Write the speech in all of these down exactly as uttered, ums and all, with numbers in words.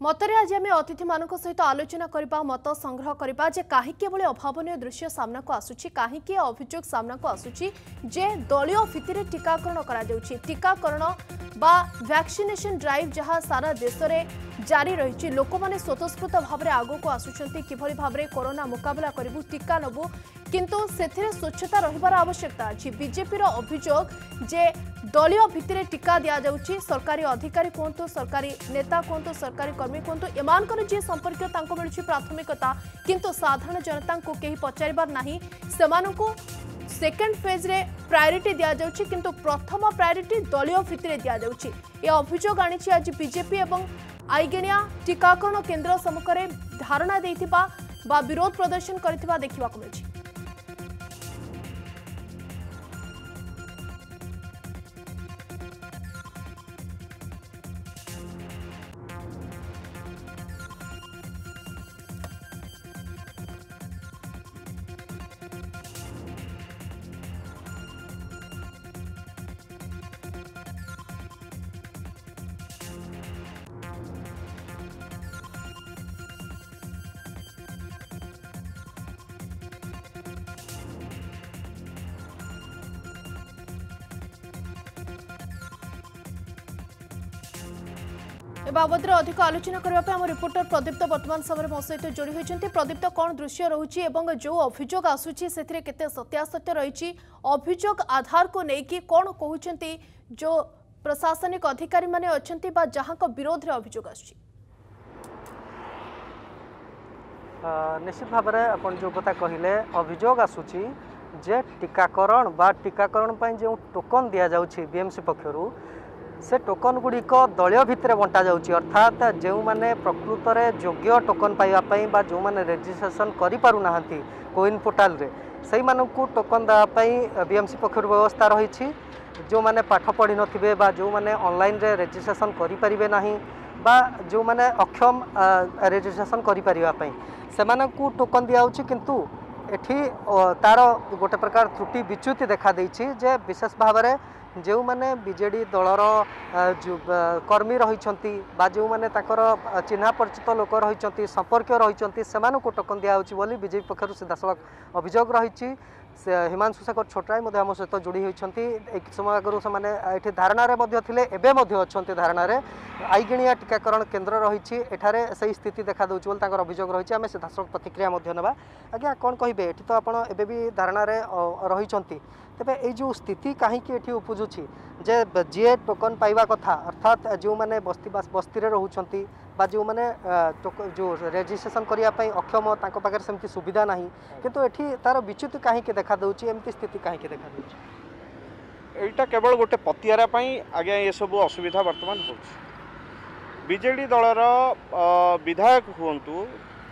मतरे आज आम अतिथि मान सहित आलोचना करबा मत संग्रह करबा जे काहे केवल अभावनीय दृश्य सामना को आसुची काहे के अभियोग सामना को आसुची जे दलीय भित्तिरे टीकाकरण करा जाउची टीकाकरण बा वैक्सीनेशन ड्राइव जहाँ सारा देश में जारी रही लोक मैंने स्वतस्फूर्त भाव में आगो को आसुचंती किभली भाव में कोरोना मुकाबला करूँ टीका नबू किंतु सेथिरे स्वच्छता रहिबार आवश्यकता अछि। बीजेपी रो अभियोग जे दलीय भित्तिरे टीका दिया जाउची सरकारी अधिकारी कहतु सरकारी नेता कहतु सरकारी कर्मी कहतु एमानकर जे संपर्क तांको मिलुची प्राथमिकता किंतु साधारण जनता को केही पचारिबार नाही सेमानकु सेकेंड फेज रे प्रायोरिटी दिया जाउची किंतु प्रथम प्रायोरिटी दलीय भित्तिरे दिया जाउची। ए अभियोग आनिछि आज बीजेपी एवं आईगेनिया टीकाकरण केन्द्र सम्मुखरे धारणा देथिबा बा विरोध प्रदर्शन करथिबा देखिबा को मिलुची। ए बाबद अधिक आलोचना करने आम रिपोर्टर प्रदीप्त वर्तमान समय मो सहित जोड़ी होती। प्रदीप्त कौन दृश्य रही जो अभियोग आसूची से केते सत्यासत्य रही अभियोग आधार को लेकिन कौन कहते जो प्रशासनिक अधिकारी माने अच्छी जहाँ को विरोध रे अभियोग आसूची। निश्चित भाव में अपन जो कथा कहले अभियोग आसूची जे टीकाकरण बा टीकाकरण पर जो टोकन दि जाउछि बीएमसी पक्षरु से टोकन गुड़िक दलीय भितर बंटा जाउछि अर्थात जो माने प्रकृत में योग्य टोकन पाइबापी बा जो माने रेजिस्ट्रेशन करि पारु नाहंती कोइन पोर्टाल रे सही मानकु टोकन दापाई बीएमसी पक्षर व्यवस्था रही जो माने पाठ पढ़ी नथिबे बा जो माने ऑनलाइन रे रेजिस्ट्रेशन करि परिबे नाही बा जो माने अक्षम रेजिस्ट्रेशन करि परिबा पई सेमानकु टोकन दिया होछि किंतु एठी तार गोटे प्रकार त्रुटि विच्युति देखा देछि जे विशेष भाव में जो माने बीजेडी दलर कर्मी रही बा जो माने ताकर चिन्हा परिचित लोक रही संपर्क रही सेमानकु टोकन दिया होछि बोली बीजेपी पक्षरु सीधासलख अभियोग रही। हिमांशु शेखर छोटराय आम सहित जोड़ी होती एक समय आगु से धारणा थे एवं अच्छा धारणा आईगिणिया टीकाकरण केन्द्र रही एठारे से स्थिति देखा दूसरी बोली अभियोग रही आम सीधासलख प्रतिक्रिया ना आज्ञा कौन कहे ये तो आपड़ एवं धारणा रही तेरे ये स्थिति कहीं उपजुची जे जी टोकन पाइबा कथा अर्थात जो मैंने बस्ती बस्ती रोच बा जो मैंने जो रेजिस्ट्रेशन करने अक्षम पाखे सेमती सुविधा ना किंतु एठी तार विच्युति कहीं देखा दूसरी एमती स्थिति कहीं देखा दूसरी एटा केवल गोटे पतियारा आज्ञा ये सब असुविधा वर्तमान हो बीजेडी दलर विधायक हुंतु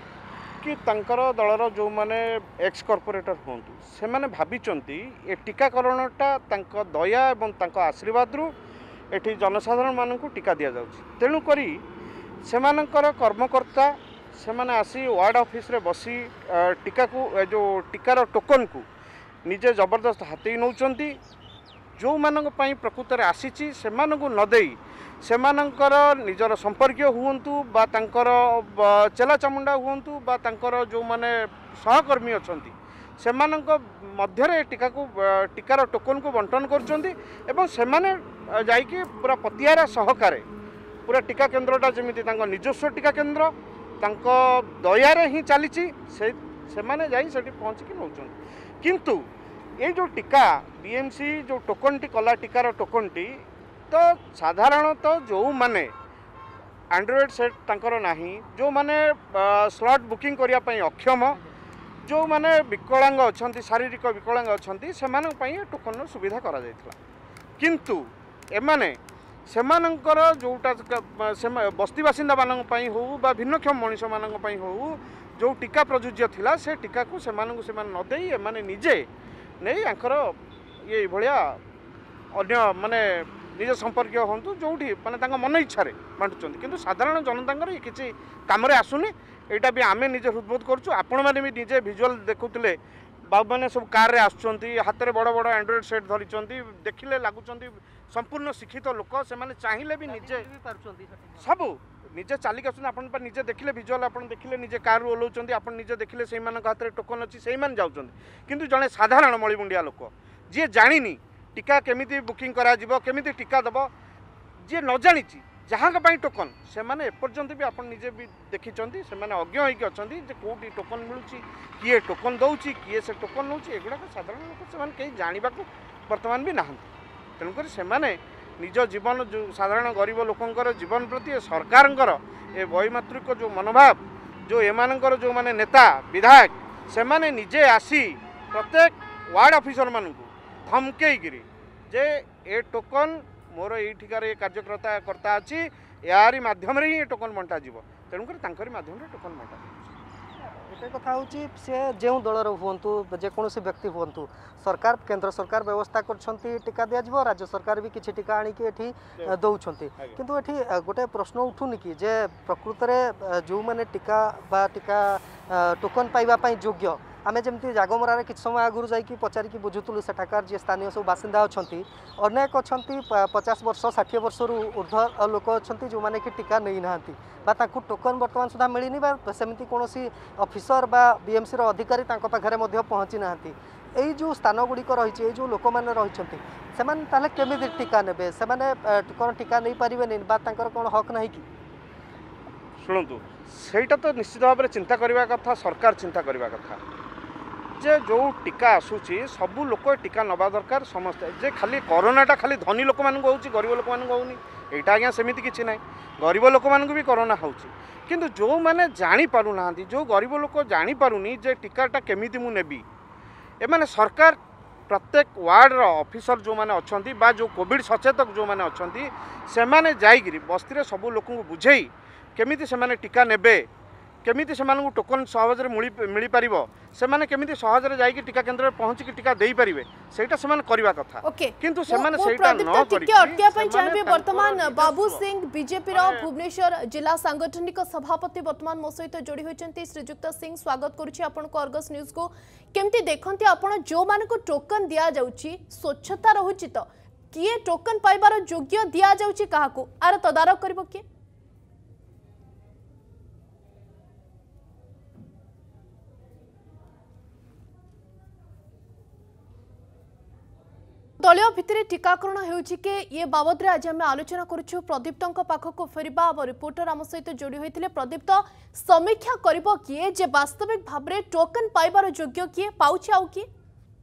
कि तंकर दलर जो माने एक्स कॉर्पोरेटर हुंतु से माने भाविचंती ए टीकाकरणटा तंक दया एवं तंक आशीर्वाद रु एठी जनसाधारण मानकु टीका दिया जाउछि तेणु करी सेमानकर कर्मकर्ता सेमाने आसी वार्ड ऑफिस रे बसी टीका को जो टीकार टोकन को निजे जबरदस्त हाथी नौचंती जो मानक पई प्रकृत रे आसीची सेमानकु न देई सेमानकर निजर संपर्क हुंतु बा तांकर चेला चामुंडा हुंतु बा तांकर जो माने सहकर्मी अछंती सेमानक मध्यरे टीका को टीकार टोकन को बंटन करछंती एवं सेमाने जाईकी पूरा पतियारा सहकारे पूरा टीका केन्द्रटा जमीती तांको निजस्व टीका केन्द्र तांको दयारे ही चलीची से सेमाने जाई सेठी पहुंची नौचंती किंतु ये जो टीका बीएमसी जो टोकन टी कला टीकार टोकन टी तो साधारणतः जो माने एंड्रॉइड सेट तांकर नाही जो माने स्लॉट बुकिंग करिया पई अक्षम जो माने विकलांग अछंती शारीरिक विकलांग अछंती सेमानक पई टोकन सुविधा करा जायतला किंतु एमाने सेमानकर जोटा बस्ती बासिंदा मानक पई हो बा भिन्नक्षम मनुष्य मानक पई हो जो टीका प्रयोज्य थिला से टीका को सेमानक सेमान न देई एमाने निजे नहीं आंकर ये भलिया अन्य माने निज संपर्क हूँ जो माने मन इच्छा बांटुंट किंतु साधारण जनता किसी कम आसुनी यहाँ भी आम निजे हृदबोध करूँ आपण मैंने भी निजे भिजुआल देखुले बाबू मैंने सब कार आसुँच हाथ में बड़ बड़ एंड्रॉइड सेट धरी देखिले लगुंट संपूर्ण शिक्षित लोक से चाहिए भी निजे सब निजे चलिक आस निजे देखिले भिजुआल आप देखिले निजे कार ओल्लाउं आप निजे देखिले से हाथ में टोकन अच्छी से जाऊँ किंतु जड़े साधारण मलिमुंडिया लोक जी जानी टीका केमी बुकिंग कमी टीका दब जी न जानी जहाँ टोकन से मैंने एपर्यंत भी आप निजे भी देखी से अज्ञ होगी अच्छा कौटी टोकन मिलूँ किए टोकन दौर किए से टोकन नौ एगुड़ाक साधारण लोक से कहीं जानवा बर्तमान भी नहांती तेणुक से निज जीवन जो साधारण गरीब लोकंर जीवन प्रति सरकार ए वैमातृक जो मनोभाव जो एमानकर जो माने नेता विधायक से माने निजे आसी प्रत्येक वार्ड ऑफिसर मानू धमकेकरी जे ए टोकन मोर यहीठार ये कार्यकर्ता कर्ता अच्छी यारी मध्यम ही टोकन बंटा जीव तेणुक मध्यम टोकन बंटा गोटे कथा हूँ सी जो दलर हूँ जेकोसी व्यक्ति हूँ सरकार केंद्र सरकार व्यवस्था कर टीका दिज्व राज्य सरकार भी किसी टीका आणिकी एठी दौरान किंतु एठी गोटे प्रश्न उठुनि कि जे प्रकृत में जो मैंने टीका बा टीका टोकन पाइबा योग्य आमे जमती जागमरारे किछ समय आगुरी जाइकी पचारिकी बुझुतलु सेठाकार जे स्थानीय सब बासिंदा अछंती अनेक अछंती पचास वर्ष षाठी वर्ष रु ऊर्ध्व लोक अछंती जो माने कि टीका नै नाहंती बा ताकू टोकन वर्तमान सुधा मिलिनी बा सेमिति कोनोसी ऑफिसर बा बीएमसी रो अधिकारी तांको पाखरे मध्ये पहुंची नाहंती एई जो स्थान गुड़िक रही है जो लोक मैंने रही से केमी टीका ने से कौन टीका नहीं पारे बा कौन हक ना कि शुणु सेटा तो निश्चित भाव में चिंता करने कथा सरकार चिंता करने कथा जे जो टीका आसूची सबू लोक टीका नवा दरकार समस्ते जे खाली कोरोनाटा खाली धनी लोक मान हो गरीब लोक मान होनी यहाँ आज्ञा सेमती किसी ना गरीब लोक मान भी कोरोना हो किंतु जो मैंने जापर ना जो गरीब लोक जापरूनी जे टीकाटा केमी मु नेबी एमाने सरकार प्रत्येक वार्ड ऑफिसर जो माने अच्छी बा जो कोविड सचेतक जो माने अच्छी से माने जाइगिरी बस्ती सबू लोक बुझे केमिति से माने टीका नेबे केमिति से माने टोकन सहज मिल पार से माने केमिति सहज जाइकी टीका केन्द्र में पहुँची टीका दे पारे सेटा से माने करबा कथा किंतु से माने सेटा न करिके अटकिया पई चाहिए वर्तमान बाबू सिंह बीजेपी रो भुवनेश्वर जिला सांगठनिक सभापति वर्तमान मो सहित जोड़ी होइचंती श्रीजुक्त सिंह स्वागत करूची आपन को अर्गस न्यूज को केमती देखंती आपण जो मान को टोकन दिया जाउची स्वच्छता रहुची तो किए टोकन पाइबार योग्य दिया जाउची काहाकू आर तदारक करबो के दलियों भितर टीकाकरण होउछि के ये बाबद आज आम आलोचना करुछु प्रदीप्त पाखक फेरबा रिपोर्टर आम सहित जोड़ी होते प्रदीप्त समीक्षा करिबो किए जे वास्तविक भाव में टोकन पाइबार योग्य किए पाउछि आउ किए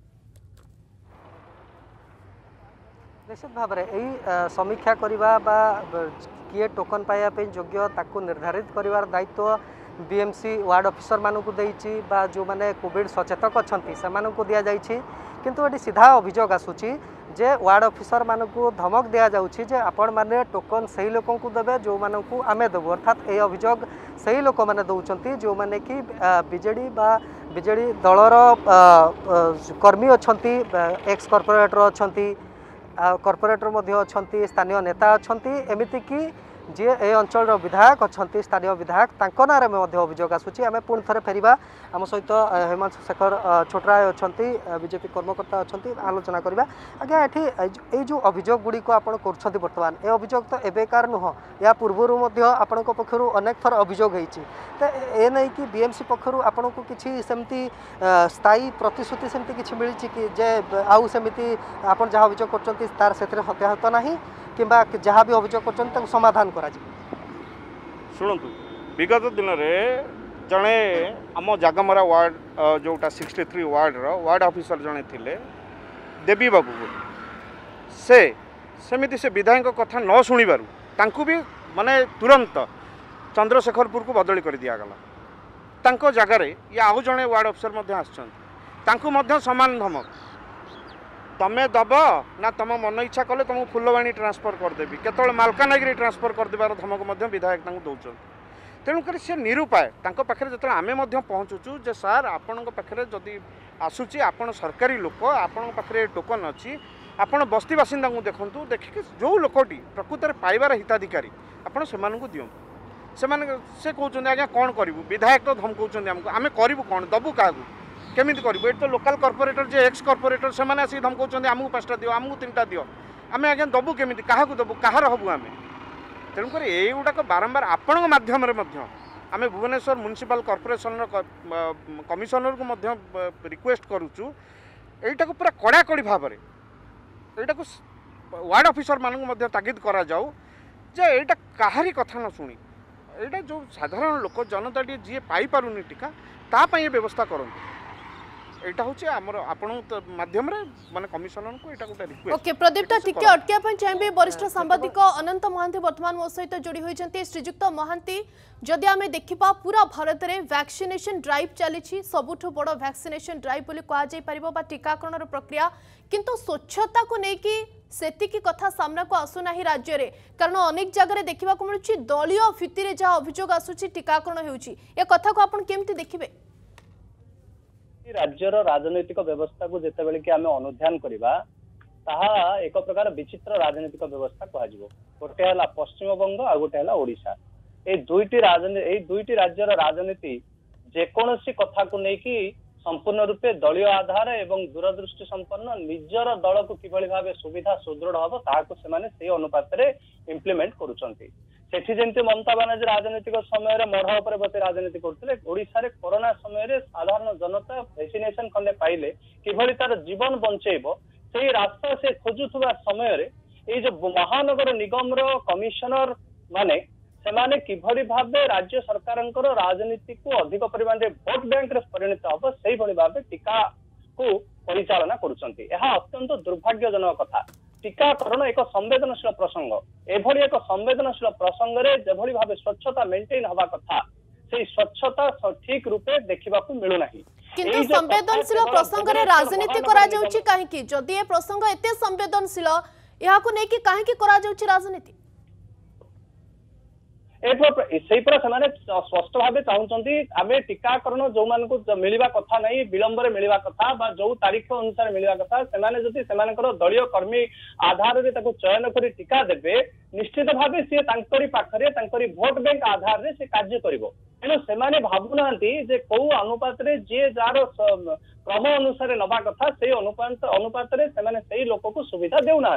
निश्चित भाव में यही समीक्षा करवा बा किए टोकन पाइबा पे योग्य ताकू निर्धारित करिवार दायित्व बीएमसी वार्ड ऑफिसर मानकू देइछि बा जो माने कोविड सचेतक अछंती से मानकू दिया जाइछि किंतु ये सीधा अभियोग आसूची जे वार्ड ऑफिसर मानकू धमक दिया जाउछि जे आपण माने टोकन सही लोकों को देबे जो मानकू आमे देबो अर्थात ए अभियोग सही लोक माने दउचंती जो माने कि बीजेडी बा बीजेडी दलर कर्मी अछंती एक्स कॉर्पोरेटर अछंती कॉर्पोरेटर मध्ये अछंती स्थानीय नेता अछंती एमिति कि जी ए अंचल विधायक अच्छा स्थानीय विधायक तांको नारे में अभियोग आसूची आम पुणी थे फेरवा आम सहित हेमंत शेखर छोटराय अच्छा बीजेपी कर्मकर्ता अच्छा आलोचना करवा आज्ञा ये जो अभियोग गुड़िक आप बर्तमान ए अभियोग तो एबेकार नुह या पूर्वर आपण पक्षर अनेक थर अभियोग होती तो ए नहीं कि बीएमसी पक्षर आपण को किसी सेमती स्थायी प्रतिश्रुति सेमती किसी मिली कि जे आउ सेमती आप जहाँ अभियोग कर हत्याहत ना किंबा जहाँ भी अभियोग कर समाधान करा शुणु विगत दिन में जड़े आम जागमरा वार्ड जोटा सिक्सटी थ्री वार्ड रो वार्ड ऑफिसर जड़े थिले देवी बाबू से सेमिति से विधायक कथा न शुणिबारु तांकु भी माने तुरंत चंद्रशेखरपुर को बदली कर दिया गला तांको जगार या आउ जड़े वार्ड ऑफिसर मध्य आसचंती समान धमक तमें दब ना तुम मन इच्छा कले तुमको फुलवाणी ट्रांसफर करदेवी केतल मालकानगिरी ट्रांसफर करदेवार धमक विधायक दौरान तेणुक सी निरुपाय पाखे जो आम पहुँचुचु जे सार आपण पाखे जदि आसूची आपण सरकारी लोक आपण पाखे टोकन अच्छी आपण बस्ती बासिंदा को देखूँ देखिए जो लोकटी प्रकृत में पाइबार हिताधिकारी आपण से दिंतु से से कहते आज्ञा कौन करूँ विधायक तो धमकाऊँ आमको आम करूँ कौन दबू क्या केमिति करिबो एट तो लोकल कॉर्पोरेटर जे एक्स कॉर्पोरेटर से माने आसी धमकाउछन्ते आमु पांचटा दियो आमु तीनटा दियो आमे आगे दबु केमिति काहाकु दबु काहार हबु आमे तेणुक ये गुड़ाक बारंबार आपण माध्यम आम भुवनेश्वर म्युनिसिपल कॉर्पोरेशन कमिशनर को रिक्वेस्ट करुचु एटा को पूरा कड़ाकड़ी भाव में एटा को वार्ड ऑफिसर मानक तागिद करा जाऊ जे एटा काहारी कथा न शुणी एटा जो साधारण लोक जनता जी पाई पारुनी टीका तापाई ये व्यवस्था करंतु एटा होचे हमर आपण माध्यम रे माने कमिशनर को एटा गोटे रिक्वेस्ट ओके प्रदीप टिके अटकिया पन चाहिबे वरिष्ठ सांबादिक अनंत महांती वर्तमान मो सहित जोड़ी होइचंती श्रीजुक्त महांती जदि आमे देखिबा पूरा भारत रे वैक्सीनेशन ड्राइव चलीछि सबुठो बड़ वैक्सीनेशन ड्राइव बोली कहा जाय परिबो बा टीकाकरण प्रक्रिया किंतु स्वच्छता को नेकी सेति की कथा सामना को आसु नाही राज्य रे कारण अनेक जगह रे देखिबा को मिलुछि दलीय फितिरे जा अभियोग आसुछि टीकाकरण हेउछि ए कथा को आपण केमति देखिबे राज्यर राजनैतिक व्यवस्था को जिते बेले कि आमे अनुध्यान करिबा ताहा एक प्रकार विचित्र राजनैतिक व्यवस्था कहाजिवो गोटे हला पश्चिम बंग आ गोटे हला ओडिशा ए दुईटी राजनीति ए दुईटी राज्यर राजनीति जेकोनोसी कथा को नेकी संपूर्ण रूपे दलीय आधार एवं दूरदृष्टि संपन्न निजर दल को किभली भाबे सुविधा सुदृढ़ हबो ताहाको सेमाने सेही अनुपात रे इम्प्लीमेंट करूचंती सेठी जेंति ममता बानार्जी राजनीतिक समय मढ़ उपर बसे राजनीति करते ओडिशा रे कोरोना समय साधारण जनता वैक्सीनेशन खंडे पाइले किभली तार जीवन बंचेइबो सेही रास्ता से खोजुथुबा समय रे ए जो महानगर निगम रो कमिशनर माने सेमाने किभली भाबे राज्य सरकारंकर राजनीति को अधिक परिमाण रे वोट बैंक रे परिणत हबो सेही भली भाबे टीका को परिचालना करूचंती एहा अत्यंत दुर्भाग्यजनक कथा टीकाकरण एक संवेदनशील प्रसंग एभली एक संवेदनशील प्रसंग रे जेभली भाबे स्वच्छता मेंटेन हवा कथा से स्वच्छता ठीक रूपे देखिबा को मिलु नाही किंतु संवेदनशील प्रसंग रे राजनीति करा जाउची काहे कि जदि ए प्रसंग एते संवेदनशील या को नै कि काहे कि करा जाउची राजनीति स्पष्ट भाव चाहते आम टीकाकरण जो मान मिलवा कथा नहीं विलंब मिलवा कथा जो तारीख अनुसार मिलवा कथा से दलीय कर्मी आधार में चयन कर टीका देवे निश्चित भाव सी पाखे भोट बैंक आधार में कार्य कर तेणु से भावुना कौ अनुपात जी जार क्रम अनुसार नवा कथा से अनुपात अनुपात से लोक को सुविधा देउना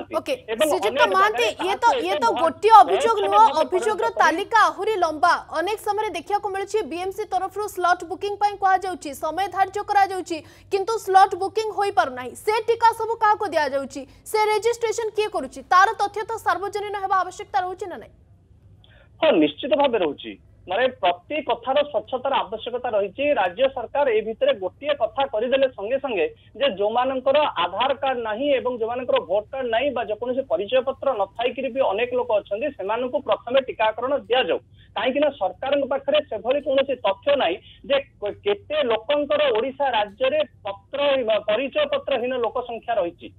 ये तो ये तो गोटे अभियोग नुह अभियोग तालिका आहुरी लंबा अनेक समय देखा मिलूँ बीएमसी तरफ स्लॉट बुकिंग कह जाउची समय धार्य करा जाउची किंतु स्लॉट बुकिंग होई पार नाही से टीका सब का को दिया जाउची से रजिस्ट्रेशन किए करूची तार तथ्य तो सार्वजनिक हेबा आवश्यकता रहउची ना नहीं हां निश्चित भाबे रहउची माने प्रति कथार स्वच्छतार आवश्यकता रही राज्य सरकार ए भितर गोटे कथा करदेले संगे संगे जे जो मानकर आधार कार्ड नहीं एवं जो मानकर भोट कार्ड नहीं बा जेकोसी परिचय पत्र न थाइकि भी अनेक लोक अछंदी सेमानकु प्रथमे टीकाकरण दिया जाऊ काहेकि ना सरकार पाखरे सेभली कोनोसी तथ्य नाही जे केते लोकंकर ओडिशा राज्य रे पत्र परिचय पत्रहीन लोक संख्या रही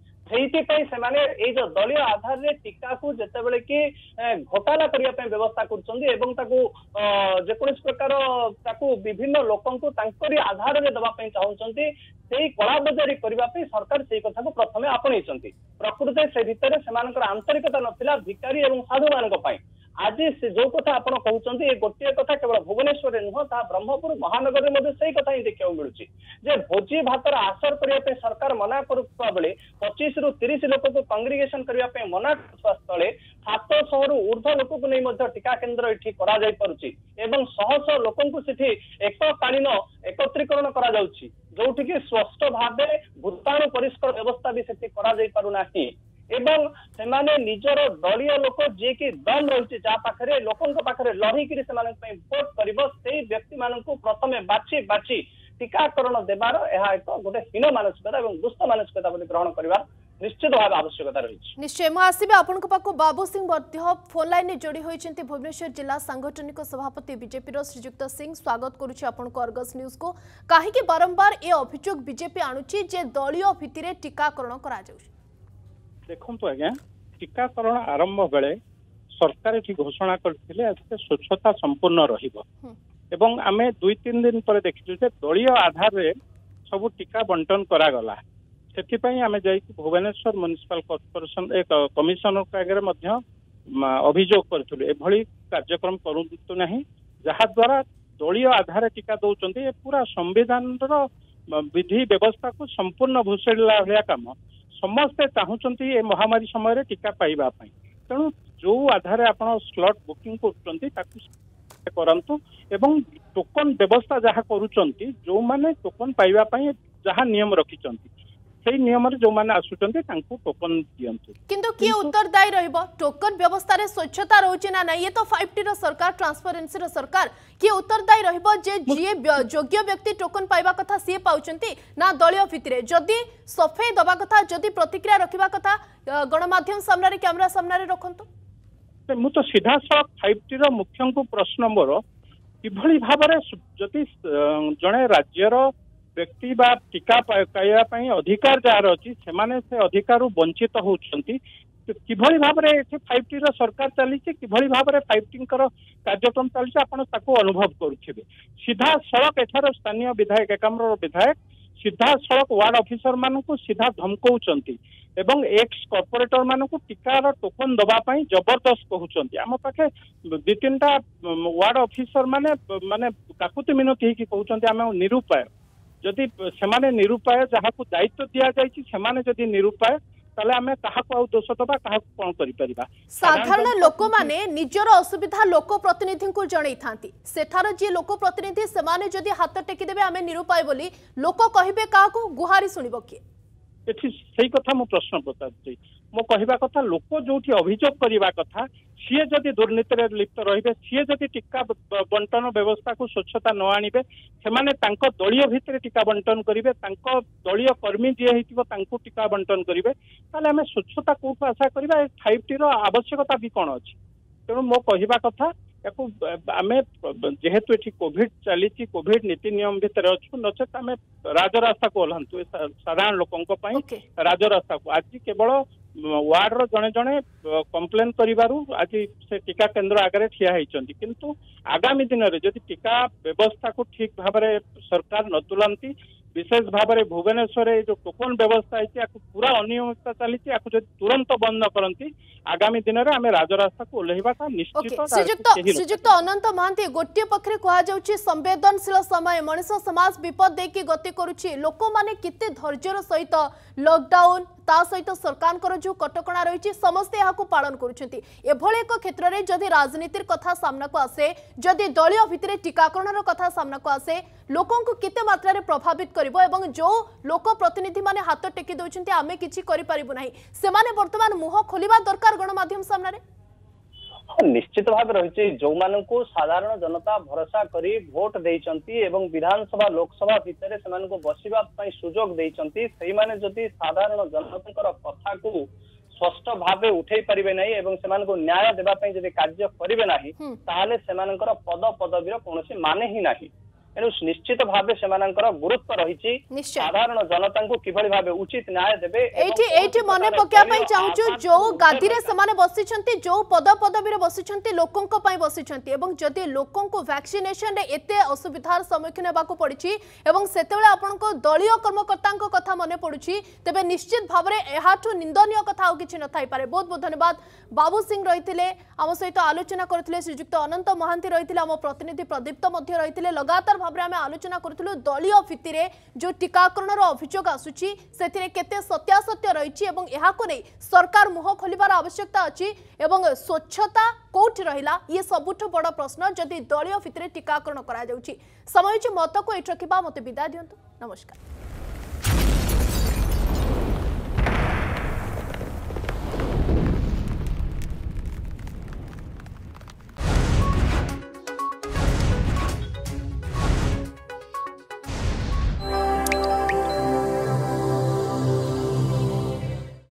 से जो दलीय आधार रे टीका को जिते बड़े कि घोटाला करने व्यवस्था करकोसी प्रकार विभिन्न लोक आधार में दवाई चाहते से कला बजारी करने सरकार से कथा को प्रथम आपणई प्रकृत से भितर से आंतरिकता नथिला भिकारी और साधु मान आज से जो कथा आप कहते गोटे कथा केवल भुवनेश्वर नुह ता ब्रह्मपुर महानगर में से कथा ही देखा मिलूँ भोजी भातर आसर करने सरकार मना करुवा बेले पच्चीस रु तीस लोक को कंग्रिगेशन करने मना करुवा स्थले सात सौ रु ऊर्ध लोक को नहीं टीका केन्द्र ये कर शह शह लोक एककालीन एकत्रीकरण करा जोटि स्पष्ट भाव भूताणु परिष्कार व्यवस्था भी से पारुना एवं से निजर दलीय लोक जी की दम रही पाखे लोकों पाखे लड़िकी भोट कर व्यक्ति मान प्रथम बाछी बाछी टीकाकरण देवार यह एक गोटे हीन मानसिकता और दुष्ट मानसिकता ग्रहण करवार निश्चित भाव आवश्यकता रही निश्चय मुझे आपण पाक बाबू सिंह फोन लाइन में जोड़ी होती भुवनेश्वर जिला सांगठनिक सभापति बीजेपी श्रीजुक्त सिंह स्वागत करुच्ची आपन अर्गस न्यूज को कहीं बारंबार ये अभियोग बीजेपी आणुची जे दलीय भित्तिरे टीकाकरण करा जाउछि देखो आज्ञा टीकाकरण आरंभ बेले सरकार ये घोषणा करते स्वच्छता संपूर्ण रही आम दुई तीन दिन पर देखी दलीय आधार में सब टीका बंटन करागला से आम जा भुवनेश्वर म्युनिसिपल कॉर्पोरेशन एक कमिशनर आगे अभियोग करूँ एभली कार्यक्रम करूँ ना जहाद्वारा दलीय आधार टीका दौरान पूरा संविधान विधि व्यवस्था को संपूर्ण भूषेड़ा भाया काम समस्ते चाहूँगी ए महामारी समय टीका पाइबा तेणु जो आधार आप स्लॉट बुकिंग करंतु एवं टोकन व्यवस्था जहाँ करुचंती जो माने टोकन पाइबा जहाँ नियम रखिचंती से नियम जो माने आसुचंती तांको टोकन दियंतु किंतु किए उत्तरदायी रहिबो टोकन व्यवस्था रे स्वच्छता रहउची ना नहीं ये तो फाइव टी रो सरकार ट्रांसपेरेंसी रो सरकार किए उत्तरदायी रहिबो जे जे योग्य व्यक्ति टोकन पाइबा कथा से पाउचंती ना दलियो भितरे जदी सफाई दबा कथा जदी प्रतिक्रिया रखिबा कथा गणमाध्यम सामने रे कैमरा सामने रे रखंतु मु तो सीधा सड़क फाइव टी रो मुख्य को प्रश्न मोर किभली भाबरे जदी जणे राज्यर व्यक्ति बा टीका पाइबा अधिकार जार अच्छी से अधिकार वंचित होती किभली भाबरे फाइव टी सरकार चली किभली भाबरे फाइव टी कार्यक्रम चली आपन ताको अनुभव करुथिबे सीधा सड़क एठार स्थानीय विधायक एकाम्र विधायक सीधा सड़क वार्ड ऑफिसर मानकु सीधा धमकाउचंती एवं एक्स कॉर्पोरेटर मानकु टीकार टोकन दबा जबरदस्त कहउचंती आम पाखे दि तीन टा वार्ड ऑफिसर माने माने काकुति मिनती हेकि कहउचंती आम निरुपाय जदि सेमाने निरुपाय जहाँ को दायित्व दि जाइछि सेमाने जदि निरुपाय ताले आमे काहाको आउ दोष दबा काहाको कोन करि परिबा साधारण लोक माने निजर असुविधा लोक प्रतिनिधि को जणै थांती सेठार जे लोक प्रतिनिधि सेमाने जदि हाथ टेकी देबे आमे निरुपाय बोली लोक कहिबे काहाको गुहारी सुनिबो के एठी सही कथा मो प्रश्न पचारछि मो कहवा कथा लोक जोठी अभियोग करवा कथा सी जदि दुर्नीति रे लिप्त रहिबे सी जदि टीका बंटन व्यवस्था को स्वच्छता न आनिबे सेमाने तांको दलीय भितर टीका बंटन करिवे तांको दलीय कर्मी जे हेतिबो तांको टीका बंटन करिवे ताले हमें स्वच्छता कोठु आशा करबा फाइव टी रो आवश्यकता भी कोन अछि तेणु मो कहवा कथा याकू आमे जेहेतु एठी कोविड चली कोविड नीति नियम भितर अच्छु नचेत आमे राजरास्ता को ओल्हांतु साधारण लोकंक पई okay. राजरास्ता को आज केवल वार्ड रो जणे जणे कंप्लेन करिवारु आज से टीका केंद्र आगे ठिया होइचंती किंतु आगामी दिन रे जदि टीका व्यवस्था को ठीक भाबरे सरकार न तुलंती विशेष भाव में भुवनेश्वर जो टोकन व्यवस्था है पूरा अनियमितता चली तुरंत बंद करती आगामी दिन में आम राजरास्ता को ओल्लैवा निश्चित श्रीजुक्त अनंत महांती गोटे पक्षे कहुच्छी संवेदनशील समय मनीष समाज विपद देकी गति करुच्ची लोक मैंने केते धैर्यर सहित लॉकडाउन ता सहित सरकार जो कटकणा रही समस्ते यहाँ पालन करुँच एक क्षेत्र में जदि राजनीतिर कथा सामना को आसे जदि दलीय भितर टीकाकरण कथा सामना को आसे लोकों को केते मात्रा रे प्रभावित करिवो एवं जो लोक प्रतिनिधि माने हाथ टेकी दउछन्ती आमे किछि करि परिबु नाही सेमाने वर्तमान मुह खोलिबा दरकार गणमाध्यम सामने निश्चित भाव रही जो मानू साधारण जनता भरोसा करी भोट देइचंती एवं विधानसभा लोकसभा भितर से बसवा सुजोग देइचंती सेहि माने जदि साधारण जनतांकर कथा को स्पष्ट भाव उठे पारे ना एवं से न्याय देवाई जब कार्य करेंगे ना ताहले सेमानकर पद पदवीर कौन माने ही नहीं तेणु निश्चित भाव से गुरुत्व रही साधारण जनता को किभली भाव उचित न्याय देबे एठी एठी मने पक्या पई चाहूछु जो गादी रे समान बसिछंती जो पद पदवी रे बसिछंती लोकन को पई बसिछंती एवं जदि लोकन को वैक्सीनेशन रे एते असुविधार सम्मुखीन हेबाको पड़िछि एवं सेतेबेले आपन को दलीय कर्मकर्ता को कथा मने पड़ुछि तबे निश्चित भाव रे एहाठु निंदनीय कथा आ किछि न थाई पारे बहुत बहुत धन्यवाद बाबू सिंह रहिथिले हम सहित आलोचना करथिले श्रीजुक्त अनंत महांती रहिथिले हम प्रतिनिधि प्रदीप्त मध्य रहिथिले लगातार भाव में आलोचना करूँ दलीय भित्ति जो टीकाकरण अभियोग आसूची से केते सत्यासत्य रही नहीं सरकार मुह खोलिबार आवश्यकता अच्छी एवं स्वच्छता कोठी रहिला ये सबुठ बड़ प्रश्न जदि दलीय भित्ति टीकाकरण करा जाउची समय मत को एठ रखिबा मते विदाय दियंतु नमस्कार।